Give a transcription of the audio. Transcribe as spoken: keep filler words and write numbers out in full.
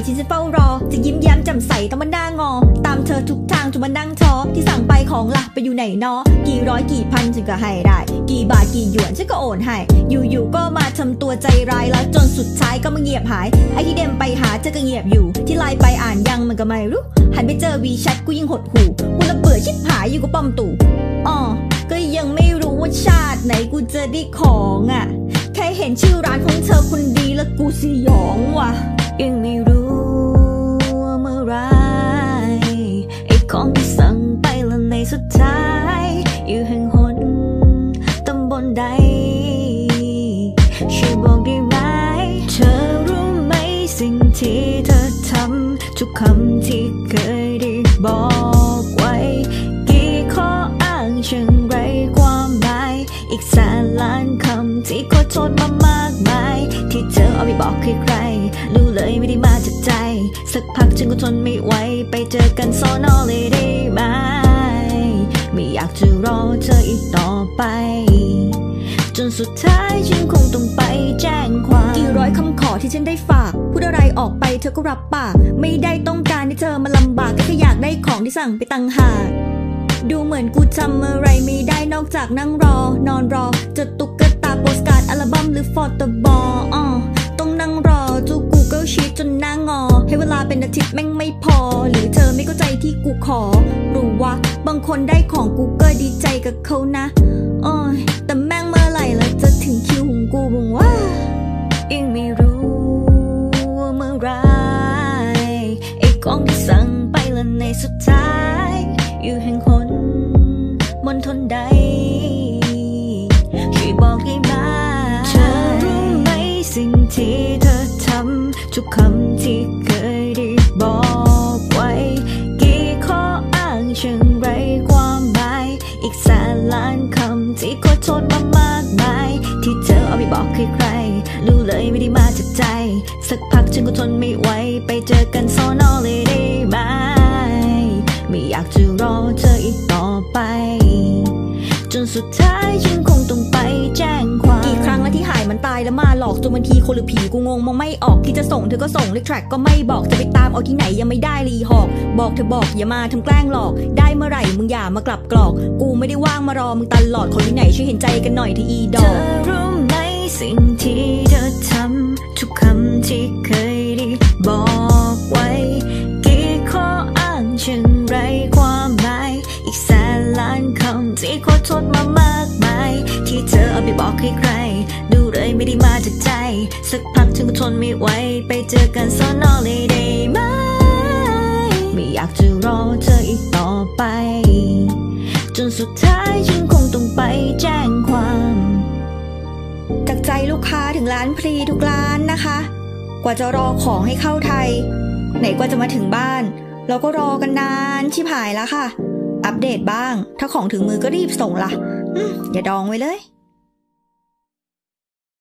ที่ฉันเฝ้ารอจะยิ้มแย้มแจ่มใสต้องมาหน้างอตามเธอทุกทางจนมานั่งท้อที่สั่งไปของล่ะไปอยู่ไหนนอกี่ร้อยกี่พันฉันก็ให้ได้กี่บาทกี่หยวนฉันก็โอนให้อยู่ๆก็มาทำตัวใจร้ายแล้วจนสุดท้ายก็มาเงียบหายไอ้ที่เดมไปหาเธอก็เงียบอยู่ที่ไลน์ไปอ่านยังมันก็ไม่รู้หันไปเจอวีแชทกูยิ่งหดหูกูละเบื่อชิบหายอยู่ก็ป้อมตู่อ๋อก็ยังไม่รู้ว่าชาติไหนกูจะได้ของอ่ะแค่เห็นชื่อร้านของเธอคนดีแล้วกูสยองว่ะยังไม่รู้ว่าเมื่อไรไอ้ของที่สั่งไปแล้วในสุดท้ายอยู่แห่งหนตำบลใดช่วยบอกได้ไหมเธอรู้ไหมสิ่งที่เธอทำทุกคำที่เคยได้บอกไว้กี่ข้ออ้างเชิงไรความหมายอีกแสนล้านคำที่ขอโทษมามากมายที่เธอเอาไปบอกใครๆรู้เลยไม่ได้มาจากใจสักพักฉันก็ทนไม่ไหวไปเจอกันสอนอเลยได้ไหมไม่อยากจะรอเธออีกต่อไปจนสุดท้ายฉันคงต้องไปแจ้งความกี่ร้อยคำขอที่ฉันได้ฝากพูดอะไรออกไปเธอก็รับปากไม่ได้ต้องการให้เธอมาลำบากแค่อยากได้ของที่สั่งไปตั้งหากดูเหมือนกูจำอะไรไม่ได้นอกจากนั่งรอนอนรอจดตุ๊กตาโปสการ์ดอัลบั้มหรือฟอโต้บอลอ่อต้องนั่งรอจูกูเกิลชีตจนหน้างอให้เวลาเป็นอาทิตย์แม่งไม่พอหรือเธอไม่เข้าใจที่กูขอรู้ว่าบางคนได้ของกูก็ดีใจกับเขานะโอ้ยแต่แม่งเมื่อไหร่แล้วจะถึงคิวของกูบ้างวะยังไม่รู้ว่าเมื่อไรไอ้ของที่สั่งไปแล้วในสุดท้ายอยู่แห่งหนมณฑลใดช่วยบอกได้ไหมเธอรู้ไหมสิ่งที่เธอทำทุกคำที่เคยได้บอกไว้กี่ข้ออ้างเชิงไรความหมายอีกแสนล้านคำที่ขอโทษมามากมายที่เธอเอาไปบอกใครๆรู้เลยไม่ได้มาจากใจสักพักฉันก็ทนไม่ไหวไปเจอกันสอนอเลยได้ไหมไม่อยากจะรอเธออีกต่อไปจนสุดท้ายฉันคงต้องไปแจ้งความกี่ครั้งแล้วที่หายมันตายแล้วมาหลอกจนบางทีคนหรือผีกูงงมองไม่ออกที่จะส่งเธอก็ส่งเลขแทร็กก็ไม่บอกจะไปตามเอาที่ไหนยังไม่ได้รีหอกบอกเธอบอกอย่ามาทำแกล้งหลอกได้เมื่อไหร่มึงอย่ามากลับกรอกกูไม่ได้ว่างมารอมึงตลอดคนที่ไหนช่วยเห็นใจกันหน่อยที่อีดอกเธอรู้ไหมสิ่งที่เธอทำทุกคำที่เคยได้บอกไว้กี่ข้ออ้างเชิงไรความหมายอีกแสนล้านคำที่ขอโทษมามากมายที่เธอเอาไปบอกใครๆดูเลยไม่ได้มาจากใจสักพักฉันก็ทนไม่ไหวไปเจอกันสอนอเลยได้ไหมไม่อยากจะรอเธออีกต่อไปจนสุดท้ายฉันคงต้องไปแจ้งความจากใจลูกค้าถึงร้านพรีทุกร้านนะคะกว่าจะรอของให้เข้าไทยไหนกว่าจะมาถึงบ้านเราก็รอกันนานชิบหายแล้วค่ะอัปเดตบ้างถ้าของถึงมือก็รีบส่งล่ะอย่าดองไว้เลย